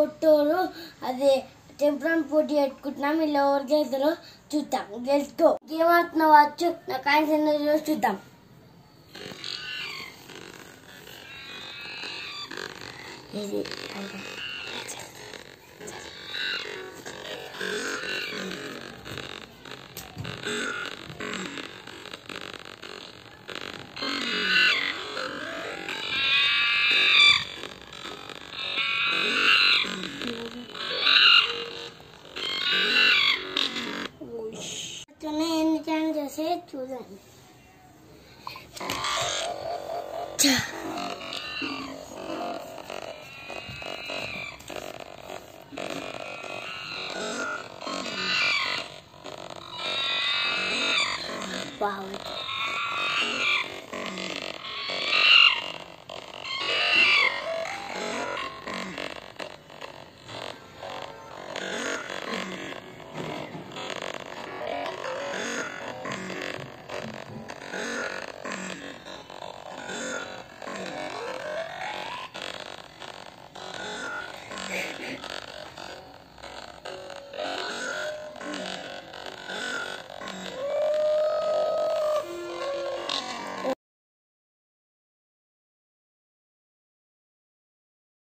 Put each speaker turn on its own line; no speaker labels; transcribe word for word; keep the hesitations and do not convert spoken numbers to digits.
పొట్టోరు అదే టెంపుల్ పోటీ పెట్టుకుంటున్నాం. ఇలా ఎవరు గెలుతారో చూద్దాం. గెలుచుకో గేమ్ ఆడుతున్నావు వచ్చు నా కాయన చూద్దాం. ఇది ఎన్ని ఛాన్స్ చేసి చూడండి. Wow.